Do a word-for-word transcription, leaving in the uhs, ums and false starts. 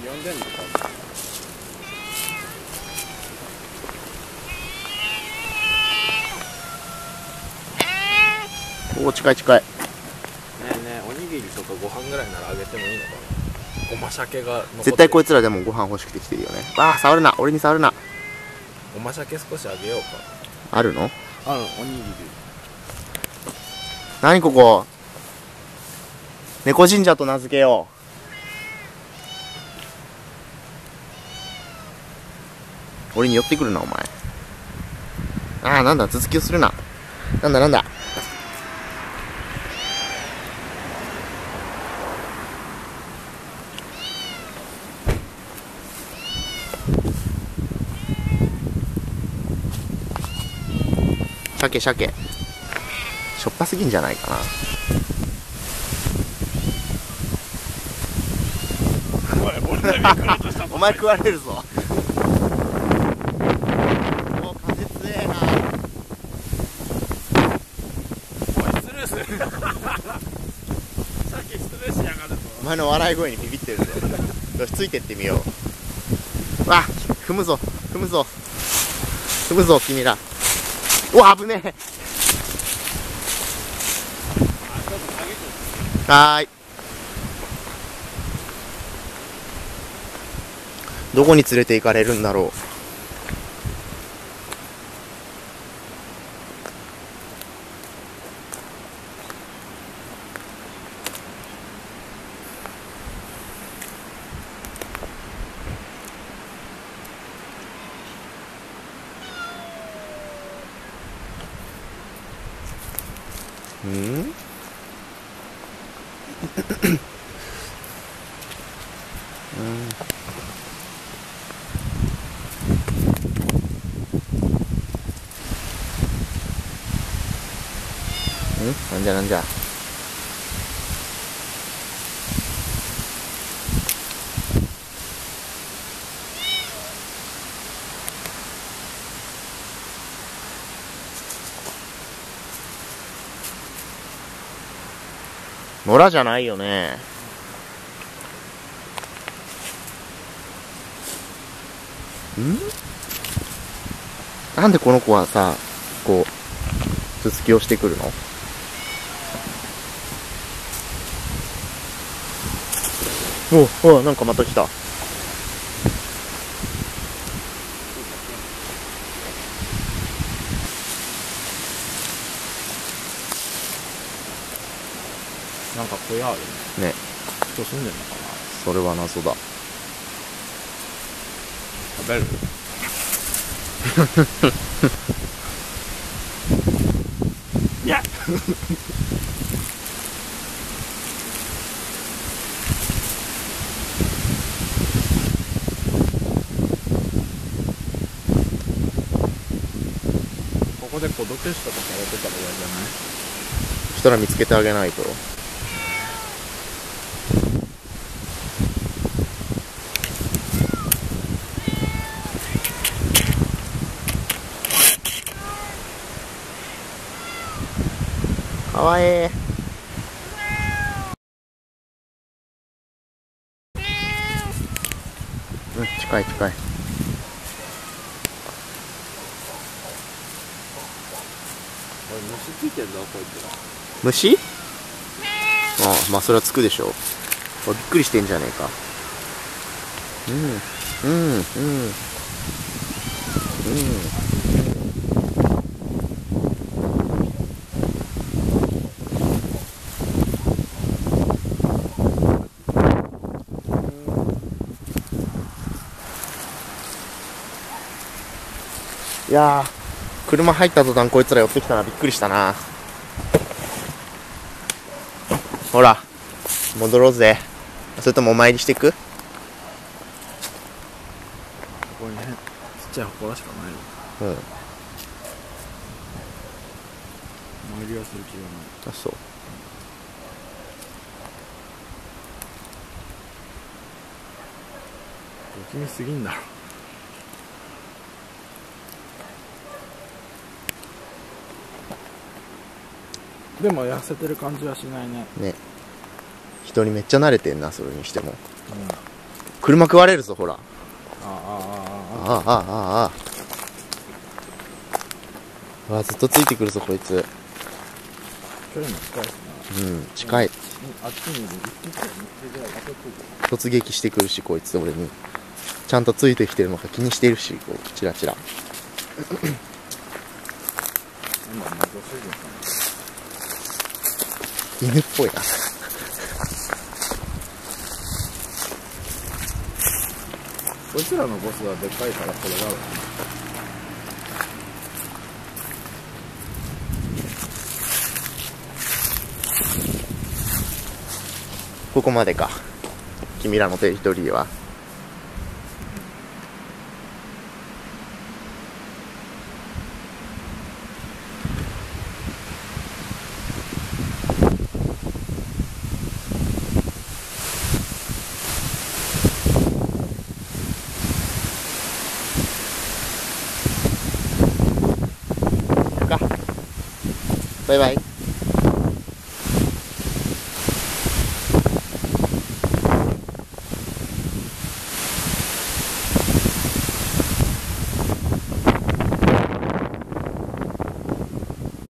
呼んでんのか。 おお、近い近い。 ねえねえ、おにぎりとかご飯ぐらいならあげてもいいのかな。ごま鮭が残ってる。 絶対こいつらでもご飯欲しくてきてるよね。ああ、触るな、俺に触るな。 ごま鮭少しあげようか。 あるの？ ある、おにぎり。 何ここ？猫神社と名付けよう。俺に寄ってくるな、お前。ああ、なんだ、頭突きをするな。なんだなんだ。鮭鮭。しょっぱすぎんじゃないかな。お前食われるぞ。お、風強えな。 おい、スルーする。鮭スルーしやがるぞ。 お前の笑い声にビビってるぞ。よし、ついてってみよう。わ、踏むぞ踏むぞ踏むぞ君ら。うわ、危ねえ。はーい。どこに連れて行かれるんだろう。うんうん、なんじゃなんじゃ。野良じゃないよね。ん？なんでこの子はさ、こう、頭突きをしてくるの？おお、なんかまた来た。 なんか小屋あるね。 ね。 人住んでんのかな。 それは謎だ。 食べる？いやここで孤独死とかされてたら嫌じゃない？ そしたら見つけてあげないと。かわいい。うん、近い近い。 おい、虫ついてんぞこいつら。 虫？ああ、まあそれはつくでしょう。びっくりしてんじゃねえか。うんうんうんうん。いやー、車入った途端こいつら寄ってきたな。びっくりしたな。ほら、戻ろうぜ。それともお参りしてく？ ここにね、ちっちゃい祠しかないの。 うん。 参りはする気がない。 あ、そう。 不気味すぎんだろ。でも痩せてる感じはしないね。 ね。人にめっちゃ慣れてんな、それにしても。 うん。 車食われるぞ、ほら。 あああああ、ああ、ああ。わあ、ずっとついてくるぞ、こいつ。 距離も近いしな。 うん、近い。 あっちにいるいっぴきかにひきぐらい当たってる。 突撃してくるし、こいつ俺に。ちゃんとついてきてるのか気にしてるし、こう、チラチラ。 なんだ、ご主人さん。 犬っぽいな。 こいつらのボスはでっかいからこれがある。 ここまでか。君らのテリトリーは。バイバイ。